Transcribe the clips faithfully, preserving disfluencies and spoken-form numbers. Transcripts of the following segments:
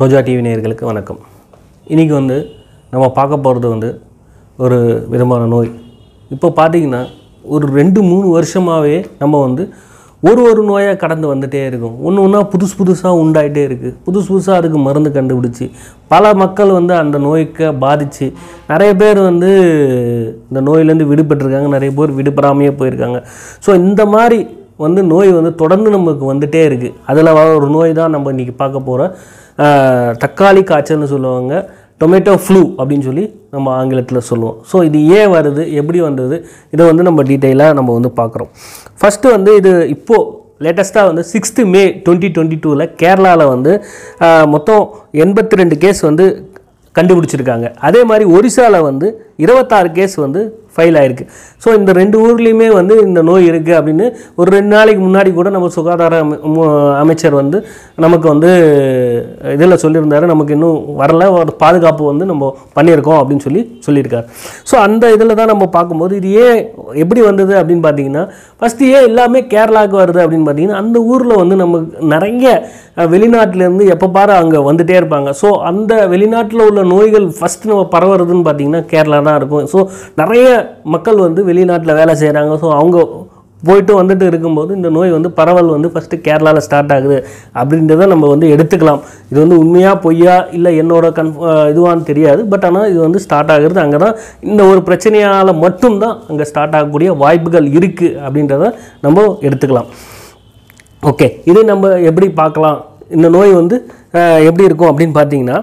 ரோஜா TV நேயர்களுக்கு வணக்கம். இன்றைக்கி வந்து நம்ம பார்க்க போகிறது வந்து ஒரு விதமான நோய். இப்போ பார்த்திங்கன்னா ஒரு ரெண்டு மூணு வருஷமாகவே நம்ம வந்து ஒரு ஒரு நோயாக கடந்து வந்துகிட்டே இருக்கும். ஒன்று ஒன்றா புதுசு புதுசாக உண்டாயிட்டே இருக்குது. புதுசு புதுசாக அதுக்கு மருந்து கண்டுபிடிச்சி பல மக்கள் வந்து அந்த நோய்க்கு பாதித்து நிறைய பேர் வந்து இந்த நோயிலேருந்து விடுபட்டிருக்காங்க, நிறைய பேர் விடுபடாமையே போயிருக்காங்க. ஸோ இந்த மாதிரி வந்து நோய் வந்து தொடர்ந்து நமக்கு வந்துகிட்டே இருக்குது. அதில் ஒரு நோய் தான் நம்ம இன்றைக்கி பார்க்க போகிற தக்காளி காய்ச்சல்னு சொல்லுவாங்க, டொமேட்டோ ஃப்ளூ அப்படின்னு சொல்லி நம்ம ஆங்கிலத்தில் சொல்லுவோம். ஸோ இது ஏன் வருது, எப்படி வந்தது, இதை வந்து நம்ம டீட்டெயிலாக நம்ம வந்து பார்க்குறோம். ஃபஸ்ட்டு வந்து இது இப்போது லேட்டஸ்ட்டாக வந்து சிக்ஸ்த்து மே டுவெண்ட்டி டுவெண்ட்டி டூவில் கேரளாவில் வந்து மொத்தம் எண்பத்தி ரெண்டு கேஸ் வந்து கண்டுபிடிச்சிருக்காங்க. அதே மாதிரி ஒரிசாவில் வந்து இருபத்தாறு கேஸ் வந்து ஃபைல் ஆகிருக்கு. ஸோ இந்த ரெண்டு ஊர்லேயுமே வந்து இந்த நோய் இருக்குது அப்படின்னு ஒரு ரெண்டு நாளைக்கு முன்னாடி கூட நம்ம சுகாதார அமைச்சர் வந்து நமக்கு வந்து இதில் சொல்லியிருந்தார். நமக்கு இன்னும் வரல, ஒரு பாதுகாப்பு வந்து நம்ம பண்ணியிருக்கோம் அப்படின்னு சொல்லி சொல்லியிருக்கார். ஸோ அந்த இதில் தான் நம்ம பார்க்கும்போது இது ஏன் எப்படி வந்தது அப்படின்னு பார்த்தீங்கன்னா, ஃபஸ்ட்டு ஏன் எல்லாமே கேரளாவுக்கு வருது அப்படின்னு பார்த்தீங்கன்னா, அந்த ஊரில் வந்து நம்ம நிறைய வெளிநாட்டிலேருந்து எப்போ பாரு அங்கே வந்துகிட்டே இருப்பாங்க. ஸோ அந்த வெளிநாட்டில் உள்ள நோய்கள் ஃபஸ்ட்டு நம்ம பரவுறதுன்னு பார்த்தீங்கன்னா கேரளா தான் இருக்கும். ஸோ நிறைய மக்கள் வந்து வெளிநாட்டில் வேலை செய்கிறாங்க. ஸோ அவங்க போயிட்டு வந்துட்டு இருக்கும்போது இந்த நோய் வந்து பரவல் வந்து ஃபஸ்ட்டு கேரளாவில் ஸ்டார்ட் ஆகுது அப்படின்றத நம்ம வந்து எடுத்துக்கலாம். இது வந்து உண்மையாக பொய்யா இல்லை என்னோட கன் இதுவான்னு தெரியாது. பட் ஆனால் இது வந்து ஸ்டார்ட் ஆகுறது அங்கே தான், இந்த ஒரு பிரச்சனையால் மட்டும்தான் அங்கே ஸ்டார்ட் ஆகக்கூடிய வாய்ப்புகள் இருக்குது அப்படின்றத நம்ம எடுத்துக்கலாம். ஓகே, இது நம்ம எப்படி பார்க்கலாம், இந்த நோய் வந்து எப்படி இருக்கும் அப்படின்னு பார்த்தீங்கன்னா,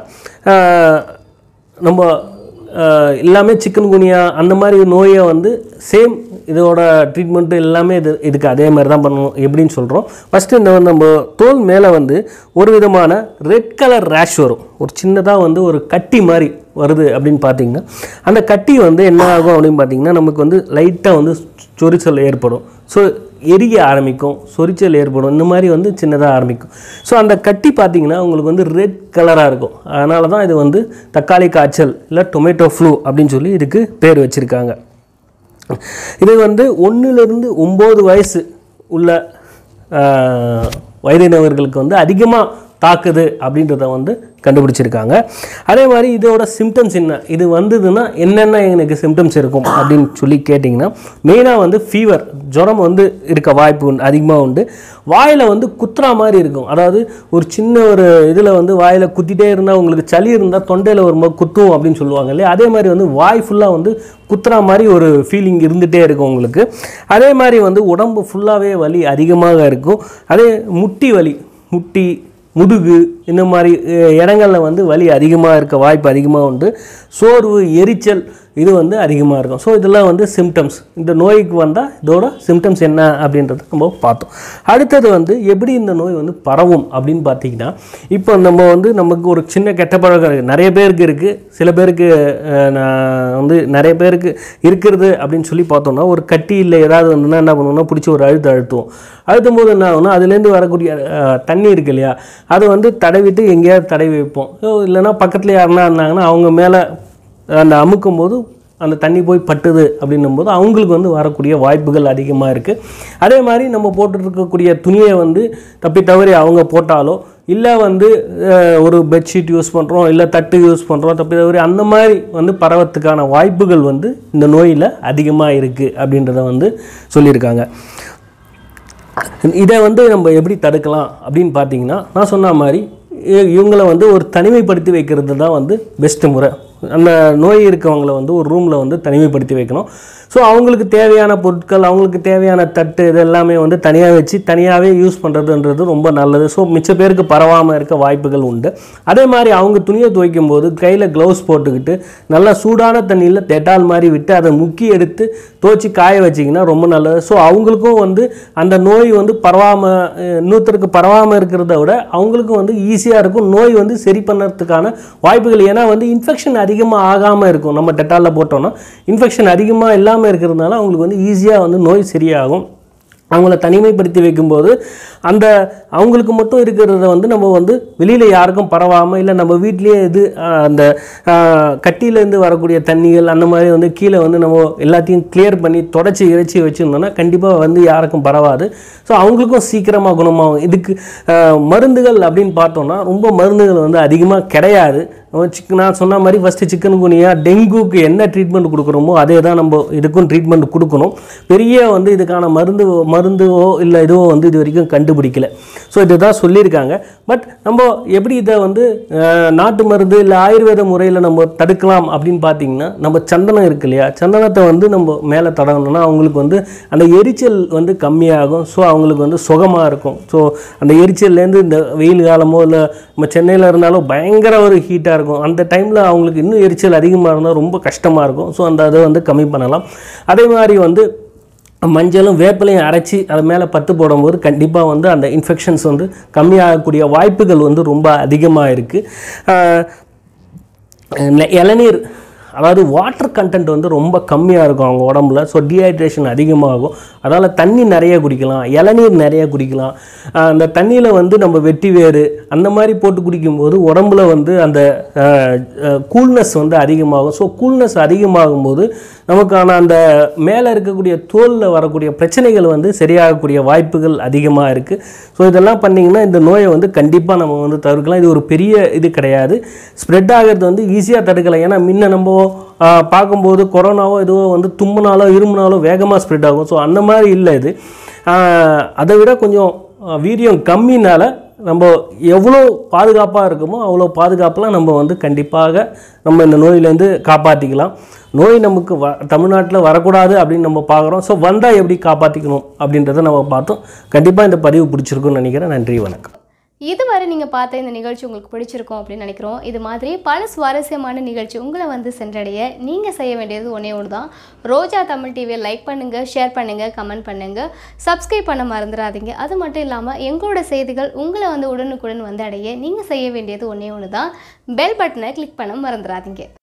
நம்ம எல்லாமே சிக்கன் குனியா அந்த மாதிரி நோயை வந்து சேம் இதோட ட்ரீட்மெண்ட்டு எல்லாமே இது இதுக்கு அதே மாதிரி தான் பண்ணணும். எப்படின்னு சொல்கிறோம். ஃபஸ்ட்டு இந்த நம்ம தோல் மேலே வந்து ஒரு விதமான ரெட் கலர் ரேஷ் வரும். ஒரு சின்னதாக வந்து ஒரு கட்டி மாதிரி வருது அப்படின்னு பார்த்தீங்கன்னா, அந்த கட்டி வந்து என்ன ஆகும் அப்படின்னு பார்த்தீங்கன்னா, நமக்கு வந்து லைட்டாக வந்து சொரிச்சல் ஏற்படும். ஸோ எரிய ஆரம்பிக்கும், சொரிச்சல் ஏற்படும், இந்த மாதிரி வந்து சின்னதாக ஆரம்பிக்கும். ஸோ அந்த கட்டி பார்த்திங்கன்னா உங்களுக்கு வந்து ரெட் கலராக இருக்கும். அதனால தான் இது வந்து தக்காளி காய்ச்சல் இல்லை டொமேட்டோ ஃப்ளூ அப்படின்னு சொல்லி இதுக்கு பேர் வச்சுருக்காங்க. இது வந்து ஒன்றுலேருந்து ஒம்பது வயசு உள்ள வயதினவர்களுக்கு வந்து அதிகமாக தாக்குது அப்படின்றத வந்து கண்டுபிடிச்சிருக்காங்க. அதே மாதிரி இதோட சிம்டம்ஸ் என்ன, இது வந்ததுன்னா என்னென்ன எனக்கு சிம்டம்ஸ் இருக்கும் அப்படின்னு சொல்லி கேட்டிங்கன்னா, மெயினாக வந்து ஃபீவர், ஜுரம் வந்து இருக்க வாய்ப்பு உண்டு, அதிகமாக உண்டு. வாயில் வந்து குத்துறா மாதிரி இருக்கும். அதாவது ஒரு சின்ன ஒரு இதில் வந்து வாயில் குத்திட்டே இருந்தால், உங்களுக்கு சளி இருந்தால் தொண்டையில் ஒரு மாதிரி குத்தும் அப்படின்னு சொல்லுவாங்க இல்லையா, அதே மாதிரி வந்து வாய் ஃபுல்லாக வந்து குத்துறா மாதிரி ஒரு ஃபீலிங் இருந்துகிட்டே இருக்கும் உங்களுக்கு. அதே மாதிரி வந்து உடம்பு ஃபுல்லாகவே வலி அதிகமாக இருக்கும். அதே முட்டி வலி, முட்டி முதுகு இந்த மாதிரி இடங்களில் வந்து வலி அதிகமாக இருக்க வாய்ப்பு அதிகமாக உண்டு. சோர்வு, எரிச்சல் இது வந்து அதிகமாக இருக்கும். ஸோ இதெல்லாம் வந்து சிம்டம்ஸ். இந்த நோய்க்கு வந்தால் இதோட சிம்டம்ஸ் என்ன அப்படின்றத நம்ம பார்த்தோம். அடுத்தது வந்து எப்படி இந்த நோய் வந்து பரவும் அப்படின்னு பார்த்தீங்கன்னா, இப்போ நம்ம வந்து நமக்கு ஒரு சின்ன கெட்ட பழக்கம் இருக்குது, நிறைய பேருக்கு இருக்குது, சில பேருக்கு வந்து நிறைய பேருக்கு இருக்கிறது அப்படின்னு சொல்லி பார்த்தோம்னா, ஒரு கட்டி இல்லை ஏதாவது வந்துன்னா என்ன பண்ணுவோம்னா பிடிச்சி ஒரு அழுத்து அழுத்துவோம். அழுத்தும் போது என்ன ஆகும்னா, அதுலேருந்து வரக்கூடிய தண்ணி இருக்கு இல்லையா, அதை வந்து தடவிட்டு எங்கேயாவது தடவி வைப்போம். இல்லைன்னா பக்கத்தில் யாருன்னா இருந்தாங்கன்னா அவங்க மேலே அந்த அமுக்கும் போது அந்த தண்ணி போய் பட்டுது அப்படின்னும் போது அவங்களுக்கு வந்து வரக்கூடிய வாய்ப்புகள் அதிகமாக இருக்குது. அதே மாதிரி நம்ம போட்டுருக்கக்கூடிய துணியை வந்து தப்பி தவறி அவங்க போட்டாலோ, இல்லை வந்து ஒரு பெட்ஷீட் யூஸ் பண்ணுறோம், இல்லை தட்டு யூஸ் பண்ணுறோம், தப்பி தவறி அந்த மாதிரி வந்து பரவத்துக்கான வாய்ப்புகள் வந்து இந்த நோயில் அதிகமாக இருக்குது அப்படின்றத வந்து சொல்லியிருக்காங்க. இதை வந்து நம்ம எப்படி தடுக்கலாம் அப்படின்னு பார்த்தீங்கன்னா, நான் சொன்ன மாதிரி இவங்களை வந்து ஒரு தனிமைப்படுத்தி வைக்கிறது தான் வந்து பெஸ்ட்டு முறை. அந்த நோய் இருக்கவங்களை வந்து ஒரு ரூமில் வந்து தனிமைப்படுத்தி வைக்கணும். ஸோ அவங்களுக்கு தேவையான பொருட்கள், அவங்களுக்கு தேவையான தட்டு இது எல்லாமே வந்து தனியாக வச்சு தனியாகவே யூஸ் பண்ணுறதுன்றது ரொம்ப நல்லது. ஸோ மிச்ச பேருக்கு பரவாமல் இருக்க வாய்ப்புகள் உண்டு. அதே மாதிரி அவங்க துணியை துவைக்கும் போது கையில் க்ளவுஸ் போட்டுக்கிட்டு நல்லா சூடான தண்ணியில் டெட்டால் மாதிரி விட்டு அதை முக்கி எடுத்து துவைச்சி காய வச்சிங்கன்னா ரொம்ப நல்லது. ஸோ அவங்களுக்கும் வந்து அந்த நோய் வந்து பரவாமல், இன்னொருத்தருக்கு பரவாமல் இருக்கிறத விட அவங்களுக்கும் வந்து ஈஸியாக இருக்கும் நோய் வந்து சரி பண்ணுறதுக்கான வாய்ப்புகள். ஏன்னா வந்து இன்ஃபெக்ஷன் அதிகமாக ஆகாமல் இருக்கும். நம்ம டெட்டாலில் போட்டோம்னா இன்ஃபெக்ஷன் அதிகமாக இல்லாமல் இருக்கிறதுனால அவங்களுக்கு வந்து ஈஸியாக வந்து நோய் சரியாகும். அவங்கள தனிமைப்படுத்தி வைக்கும்போது அந்த அவங்களுக்கு மட்டும் இருக்கிறத வந்து நம்ம வந்து வெளியில் யாருக்கும் பரவாமல் இல்லை நம்ம வீட்லேயே இது அந்த கட்டியிலேருந்து வரக்கூடிய தண்ணிகள் அந்த மாதிரி வந்து கீழே வந்து நம்ம எல்லாத்தையும் கிளியர் பண்ணி தொடச்சி இறைச்சி வச்சுருந்தோம்னா கண்டிப்பாக வந்து யாருக்கும் பரவாது. ஸோ அவங்களுக்கும் சீக்கிரமாக குணமாகும். இதுக்கு மருந்துகள் அப்படின்னு பார்த்தோம்னா ரொம்ப மருந்துகள் வந்து அதிகமாக கிடையாது. சிக் நான் சொன்ன மாதிரி ஃபஸ்ட்டு சிக்கன் குனியா டெங்குக்கு என்ன ட்ரீட்மெண்ட் கொடுக்குறோமோ அதே தான் நம்ம இதுக்கும் ட்ரீட்மெண்ட் கொடுக்கணும். பெரிய வந்து இதுக்கான மருந்து மருந்துவோ இல்லை இதுவோ வந்து இது வரைக்கும் கண்டுபிடிக்கல. ஸோ இதை தான் சொல்லியிருக்காங்க. பட் நம்ம எப்படி இதை வந்து நாட்டு மருந்து இல்லை ஆயுர்வேத முறையில் நம்ம தடுக்கலாம் அப்படின்னு பார்த்தீங்கன்னா நம்ம சந்தனம் இருக்கு இல்லையா, சந்தனத்தை வந்து நம்ம மேலே தடவணும்னா அவங்களுக்கு வந்து அந்த எரிச்சல் வந்து கம்மியாகும். ஸோ அவங்களுக்கு வந்து சுகமாக இருக்கும். ஸோ அந்த எரிச்சல்லேருந்து இந்த வெயில் காலமோ இல்லை நம்ம சென்னையில் இருந்தாலும் பயங்கர ஒரு ஹீட்டாக இருக்கும். அந்த டைமில் அவங்களுக்கு இன்னும் எரிச்சல் அதிகமாக இருந்தால் ரொம்ப கஷ்டமாக இருக்கும். ஸோ அந்த அதை வந்து கம்மி பண்ணலாம். அதே மாதிரி வந்து மஞ்சளும் வேப்பிலையும் அரைச்சி அது மேலே பத்து போடும்போது கண்டிப்பாக வந்து அந்த இன்ஃபெக்ஷன்ஸ் வந்து கம்மியாகக்கூடிய வாய்ப்புகள் வந்து ரொம்ப அதிகமாக இருக்குது. இளநீர் அதாவது வாட்டர் கண்டென்ட் வந்து ரொம்ப கம்மியாக இருக்கும் அவங்க உடம்புல. ஸோ டீஹைட்ரேஷன் அதிகமாகும். அதனால் தண்ணி நிறைய குடிக்கலாம், இளநீர் நிறைய குடிக்கலாம். அந்த தண்ணியில் வந்து நம்ம வெட்டி வேறு அந்த மாதிரி போட்டு குடிக்கும்போது உடம்புல வந்து அந்த கூல்னஸ் வந்து அதிகமாகும். ஸோ கூல்னஸ் அதிகமாகும் போது நமக்கான அந்த மேலே இருக்கக்கூடிய தோலில் வரக்கூடிய பிரச்சனைகள் வந்து சரியாகக்கூடிய வாய்ப்புகள் அதிகமாக இருக்குது. ஸோ இதெல்லாம் பண்ணிங்கன்னா இந்த நோயை வந்து கண்டிப்பாக நம்ம வந்து தவிர்க்கலாம். இது ஒரு பெரிய இது கிடையாது. ஸ்ப்ரெட் ஆகிறது வந்து ஈஸியாக தடுக்கலாம். ஏன்னா முன்ன நம்ம பார்க்கும்போது கொரோனாவோ இதுவோ வந்து தும்முனாலோ இருமுனாலோ வேகமாக ஸ்ப்ரெட் ஆகும். ஸோ அந்த மாதிரி இல்லை இது. அதை விட கொஞ்சம் வீரியம் கம்மினால் நம்ம எவ்வளோ பாதுகாப்பாக இருக்குமோ அவ்வளோ பாதுகாப்பெலாம் நம்ம வந்து கண்டிப்பாக நம்ம இந்த நோயிலேருந்து காப்பாற்றிக்கலாம். நோய் நமக்கு வ தமிழ்நாட்டில் வரக்கூடாது அப்படின்னு நம்ம பார்க்குறோம். ஸோ வந்தால் எப்படி காப்பாற்றிக்கணும் அப்படின்றத நம்ம பார்த்தோம். கண்டிப்பாக இந்த பதிவு பிடிச்சிருக்குன்னு நினைக்கிறேன். நன்றி, வணக்கம். இதுவரை நீங்கள் பார்த்த இந்த நிகழ்ச்சி உங்களுக்கு பிடிச்சிருக்கும் அப்படின்னு நினைக்கிறோம். இது மாதிரி பல சுவாரஸ்யமான நிகழ்ச்சி உங்களை வந்து சென்றடைய நீங்கள் செய்ய வேண்டியது ஒன்றே ஒன்று தான். ரோஜா தமிழ் டிவியை லைக் பண்ணுங்கள், ஷேர் பண்ணுங்கள், கமெண்ட் பண்ணுங்கள், சப்ஸ்கிரைப் பண்ண மறந்துடாதீங்க. அது மட்டும் இல்லாமல் எங்களோட செய்திகள் உங்களை வந்து உடனுக்குடன் வந்து அடைய நீங்கள் செய்ய வேண்டியது ஒன்றே ஒன்று தான். பெல் பட்டனை கிளிக் பண்ண மறந்துடாதீங்க.